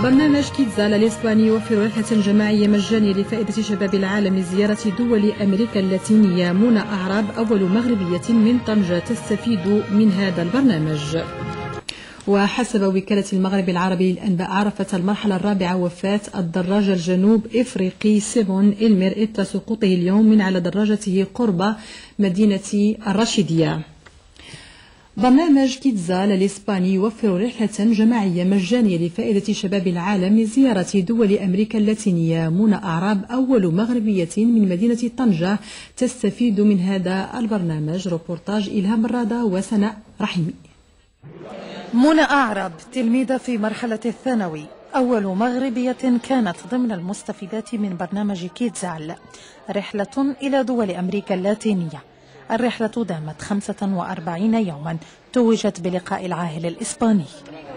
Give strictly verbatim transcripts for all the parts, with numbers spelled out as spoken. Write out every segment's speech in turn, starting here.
برنامج كيتزال الإسباني يوفر رحلة جماعية مجانية لفائدة شباب العالم لزيارة دول أمريكا اللاتينية. منى أعراب أول مغربية من طنجة تستفيد من هذا البرنامج. وحسب وكالة المغرب العربي للأنباء، عرفت المرحلة الرابعة وفاة الدراج الجنوب إفريقي سيفون إلمير إثر سقوطه اليوم من على دراجته قرب مدينة الرشيدية. برنامج كيتزال الإسباني يوفر رحلة جماعية مجانية لفائدة شباب العالم لزيارة دول أمريكا اللاتينية. منى أعراب أول مغربية من مدينة طنجة تستفيد من هذا البرنامج. روبورتاج إلهام الرادة وسناء رحيمي. منى أعراب تلميذة في مرحلة الثانوي، أول مغربية كانت ضمن المستفيدات من برنامج كيتزال، رحلة إلى دول أمريكا اللاتينية. الرحلة دامت خمسة وأربعين يوما، توجت بلقاء العاهل الإسباني.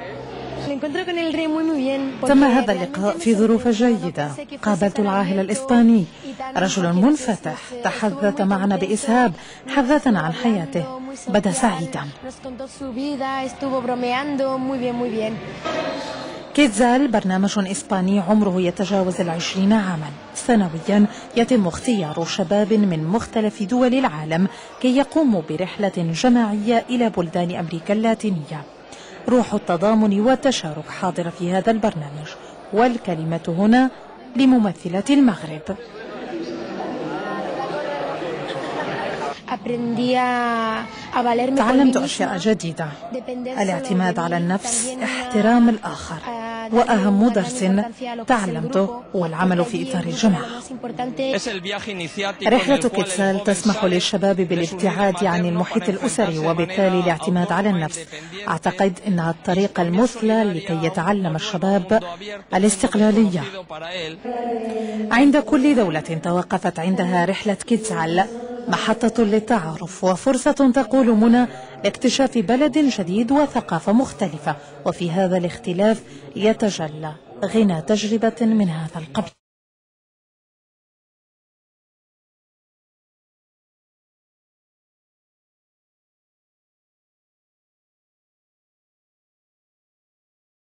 تم هذا اللقاء في ظروف جيدة. قابلت العاهل الإسباني، رجل منفتح، تحدث معنا بإسهاب، حدثنا عن حياته، بدا سعيدا. كيتزال برنامج إسباني عمره يتجاوز العشرين عاما. سنويا يتم اختيار شباب من مختلف دول العالم كي يقوموا برحلة جماعية إلى بلدان أمريكا اللاتينية. روح التضامن والتشارك حاضرة في هذا البرنامج، والكلمة هنا لممثلة المغرب. تعلمت أشياء جديدة، الاعتماد على النفس، احترام الآخر، وأهم درس تعلمته هو العمل في إطار الجماعة. رحلة كيتزال تسمح للشباب بالابتعاد عن المحيط الأسري وبالتالي الاعتماد على النفس. أعتقد أنها الطريقة المثلى لكي يتعلم الشباب الاستقلالية. عند كل دولة توقفت عندها رحلة كيتزال محطة للتعارف وفرصة، تقول منى، لاكتشاف بلد جديد وثقافة مختلفة، وفي هذا الاختلاف يتجلى غنى تجربة من هذا القبيل.